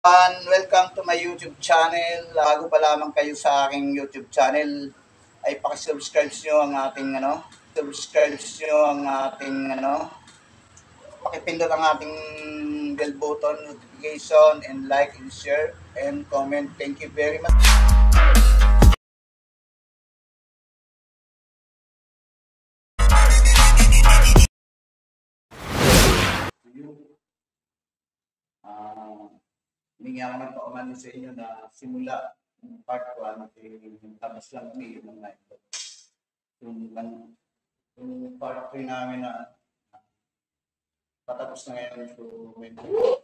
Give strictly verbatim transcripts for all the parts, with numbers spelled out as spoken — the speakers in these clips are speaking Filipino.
And welcome to my YouTube channel. Bago pa lamang kayo sa aking YouTube channel, ay paki-subscribe niyo ang ating ano, subscribe niyo ang ating ano, paki-pindot ang ating bell button, notification, and like and share and comment. Thank you very much. Ah, Hindi ako nagpauman sa inyo na simula ng part one, eh, tapos lang kami yun ng night. Yung, yung part three namin na patapos na ngayon. So, medyo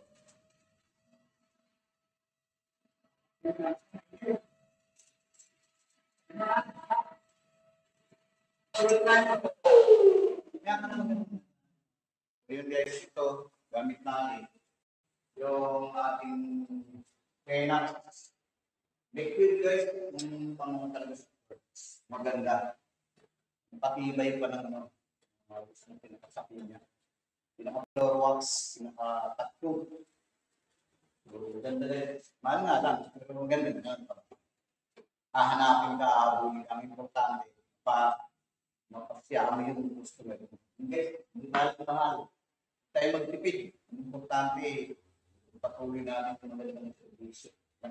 ayun guys, ito, gamit natin yung ating Renax liquid guys, yung pang talaga maganda. Patibay pa ng ano, gusto ng pinakasakyan niya. Pinaka-floor wax, pinaka-tattoo. Maganda rin. Mahal nga lang, pero maganda rin. Hahanapin ka, abulin. Ang importante, pa mapasyahan mo yung customer. Hindi, hindi mahal na mahal. Tayo magtipid. Ang importante, patuloy natin kung magandang servisyo.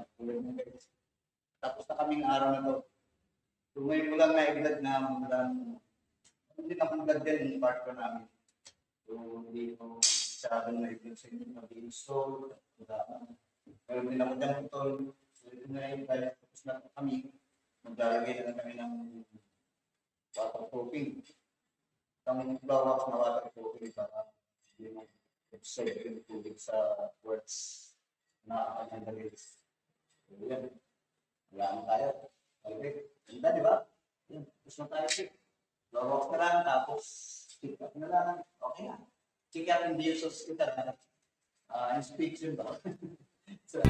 Tapos na kaming araw na to. So ngayon ko lang na-edad na magandang, hindi na magandang din yung part ko namin. So hindi ko masyadong na-edad sa inyo mag-install. Pero hindi na magandang ito. So ito na yun, dahil tapos na kami. Maglalagay na lang kami ng waterproofing. Ang flowers na waterproofing para hindi mo observe yung tubig sa words na kanyang dalis. So yan. Wala na tayo. Okay. Ganda, di ba? Yan. Tapos na tayo. Flowers na lang. Tapos check up na lang. Okay na. Check up hindi yung hospital na uh, inspection ba? So,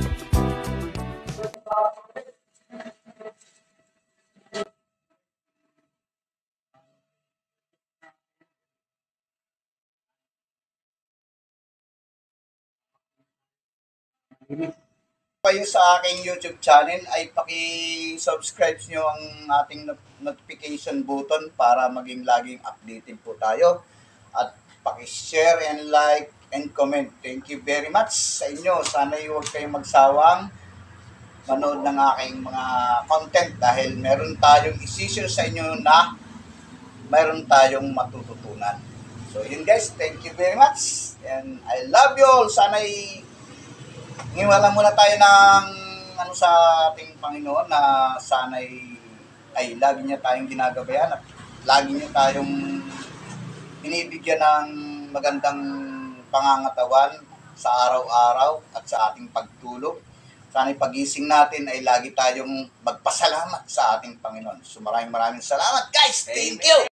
kayo sa aking YouTube channel ay paki-subscribe nyo ang ating notification button para maging laging updated po tayo. At paki-share and like and comment. Thank you very much sa inyo. Sana huwag kayong magsawang manood ng aking mga content dahil meron tayong isi-share sa inyo na meron tayong matututunan. So yun guys, thank you very much. And I love you all. Sana ay Iwala muna tayo ng ano sa ating Panginoon na sana'y ay lagi niya tayong ginagabayan at lagi niya tayong binibigyan ng magandang pangangatawan sa araw-araw at sa ating pagtulog. Sana'y pagising natin ay lagi tayong magpasalamat sa ating Panginoon. So maraming maraming salamat guys. Thank you.